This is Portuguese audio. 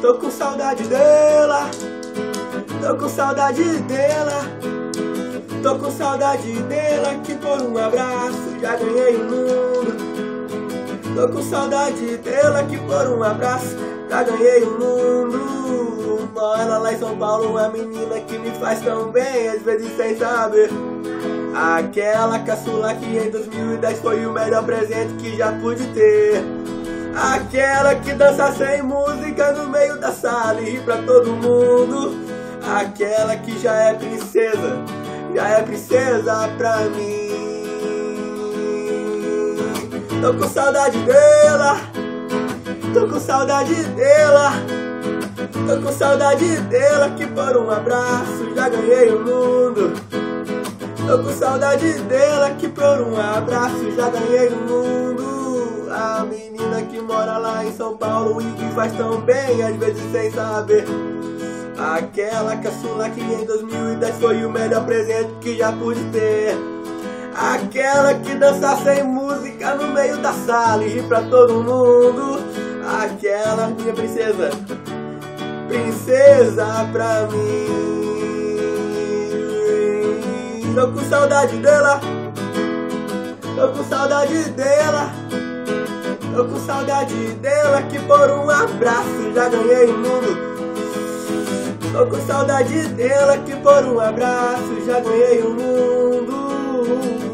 Tô com saudade dela, tô com saudade dela, tô com saudade dela, que por um abraço já ganhei o mundo. Tô com saudade dela, que por um abraço já ganhei o mundo. Mora lá em São Paulo, uma menina que me faz tão bem, às vezes sem saber. Aquela caçula que em 2010 foi o melhor presente que já pude ter. Aquela que dança sem música no meio da sala e ri pra todo mundo. Aquela que já é princesa pra mim. Tô com saudade dela, tô com saudade dela, tô com saudade dela, que por um abraço já ganhei o mundo. Tô com saudade dela, que por um abraço já ganhei o mundo. A menina que mora lá em São Paulo e que faz tão bem, às vezes sem saber. Aquela caçula que em 2010 foi o melhor presente que já pude ter. Aquela que dança sem música no meio da sala e ri pra todo mundo. Aquela minha princesa pra mim. Tô com saudade dela, tô com saudade dela, tô com saudade dela, que por um abraço já ganhei o mundo. Tô com saudade dela, que por um abraço já ganhei o mundo.